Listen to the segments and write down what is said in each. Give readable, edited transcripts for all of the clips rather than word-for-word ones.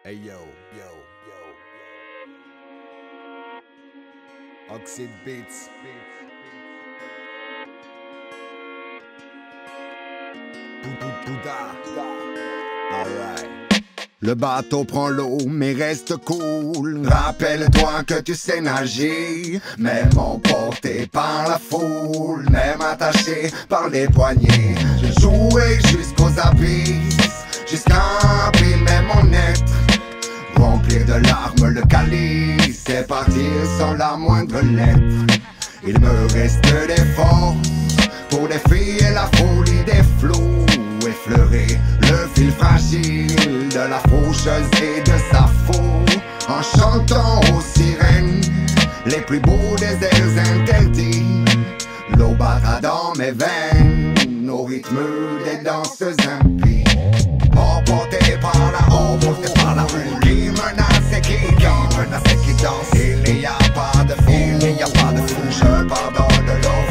Hey yo, Oxide Beats. Alright. Le bateau prend l'eau mais reste cool. Rappelle-toi que tu sais nager, même emporté par la foule, même attaché par les poignets. Je jouais jusqu'aux abysses, jusqu'à abîmer même mon être. Remplir de larmes le calice et partir sans la moindre lettre. Il me reste des forces pour défier la folie des flots, effleurer le fil fragile de la faucheuse et de sa faux, en chantant aux sirènes les plus beaux des airs interdits. L'eau battra dans mes veines au rythme des danseuses impies. Emporté par la foule qui menace et qui danse. Il n'y a pas de fou, je pardonne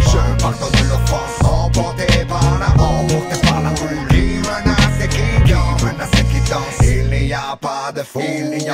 l'offense. Emporté par la foule qui menace et qui danse. Il n'y a pas de fou,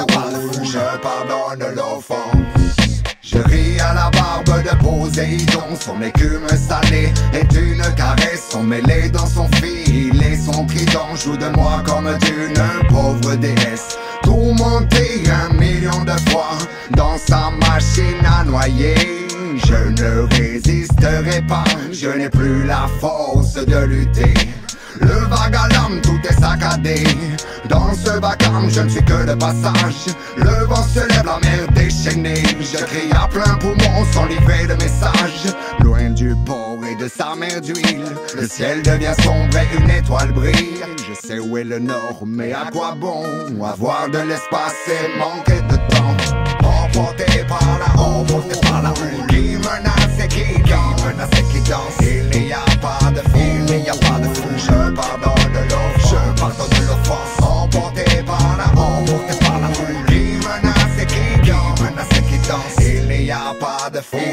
je pardonne l'offense. Je ris à la barbe de Poséidon, son écume salée est une caresse, son mêlé dans son fil et son trident joue de moi comme d'une pauvre déesse. Tourmenté 1 million de fois dans sa machine à noyer, je ne résisterai pas, je n'ai plus la force de lutter. Le vague à l'âme, tout est saccadé. Dans ce vacarme, je ne suis que de passage. Le vent se lève, la mer déchaînée. Je crie à plein poumon sans livrer de message. Loin du port et de sa mer d'huile, le ciel devient sombre et une étoile brille. Je sais où est le nord, mais à quoi bon avoir de l'espace et manquer de temps? Emporté par la foule qui menace et qui danse. Il n'y a pas de fou, je pardonne l'offense. Emporté par la foule qui menace et qui danse. Il n'y a pas de fou,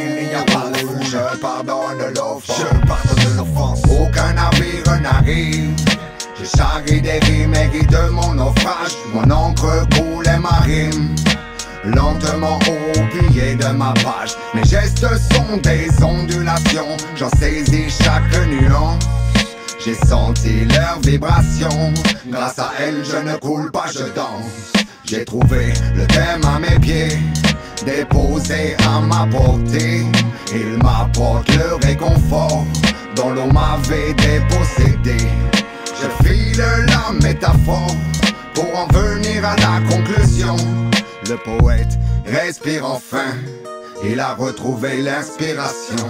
je pardonne l'offense. Aucun navire n'arrive, j'ai charrié des rimes et ri de mon naufrage. Mon encre coulait ma rime lentement au pied de ma page. Mes gestes sont des ondulations, j'en saisis chaque nuance. J'ai senti leur vibration, grâce à elle je ne coule pas, je danse. J'ai trouvé le thème à mes pieds, déposé à ma portée. Il m'apporte le réconfort dont l'eau m'avait dépossédé. Je file la métaphore pour en venir à la conclusion. Le poète respire enfin, il a retrouvé l'inspiration.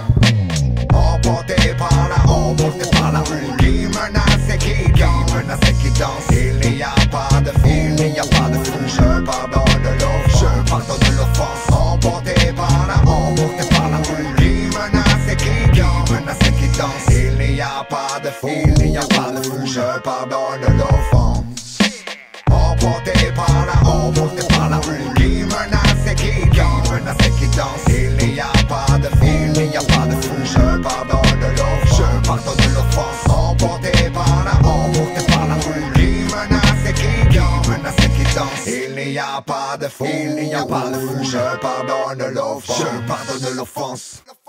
Emporté par la foule qui menace et qui danse. Il n'y a pas de fou, je pardonne l'offense. Emporté par la foule qui menace et qui danse. Il n'y a pas de fou, je pardonne l'offense. Emporté par la foule qui menace et qui danse. Il n'y a pas de fou, je pardonne l'offense. Emporté par la foule qui menace et qui danse. Il n'y a pas de fou, je pardonne l'offense.